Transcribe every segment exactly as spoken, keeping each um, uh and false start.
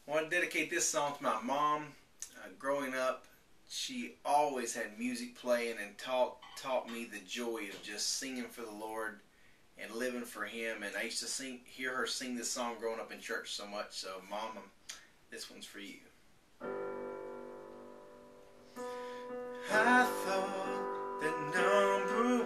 I want to dedicate this song to my mom. Uh, growing up, she always had music playing and taught taught me the joy of just singing for the Lord and living for Him. And I used to sing, hear her sing this song growing up in church so much. So, Mama, this one's for you. I thought that number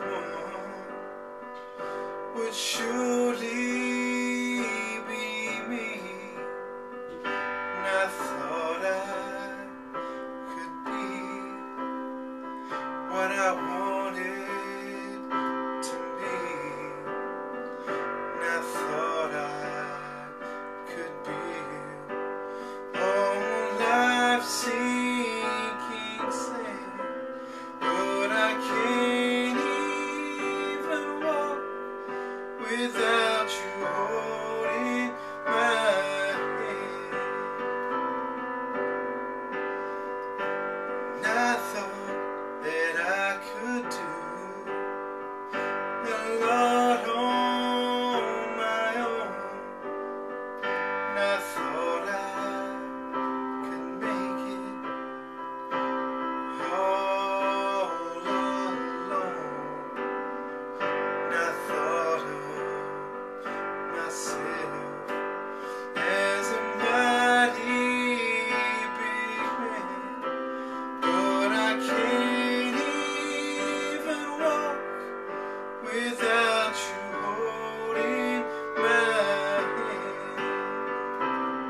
one would surely be me, and I thought I could be what I wanted to be, and I thought I could be all I've sinking sand, but I can't even walk without you holding my hand. And I thought that I could do a lot on my own, and I thought I could make it all alone, and I thought of myself as a mighty big man, but I can't even walk without you holding my hand.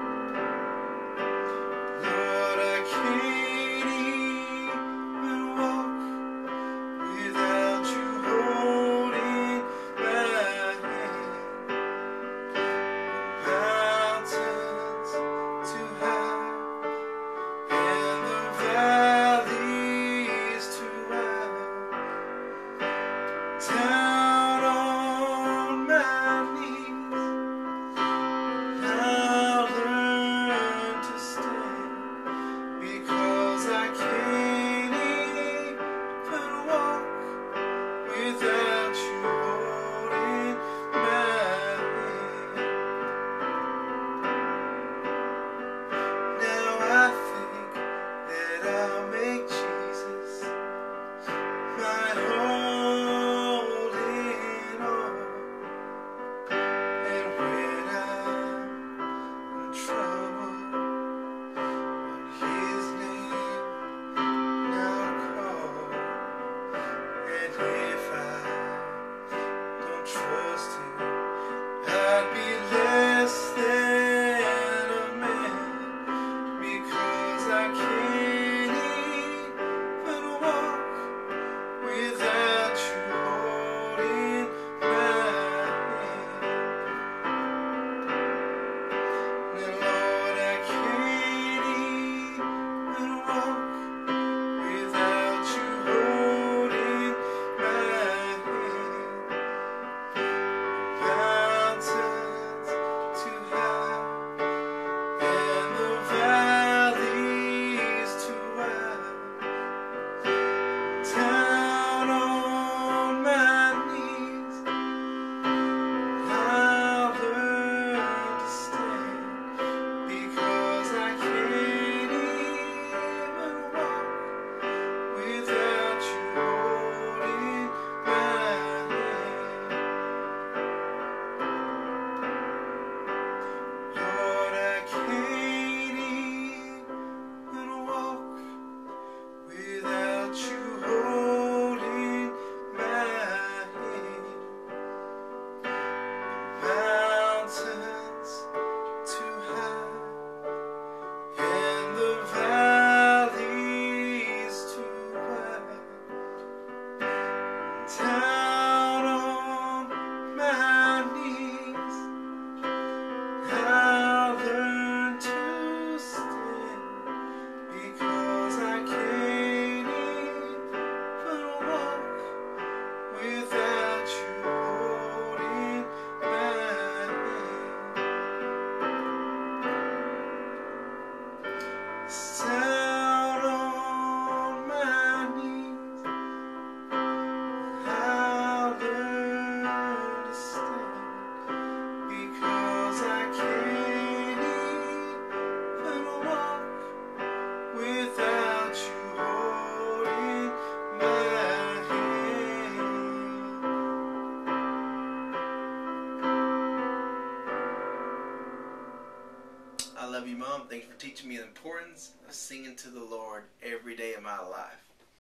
love you, Mom. Thanks for teaching me the importance of singing to the Lord every day of my life.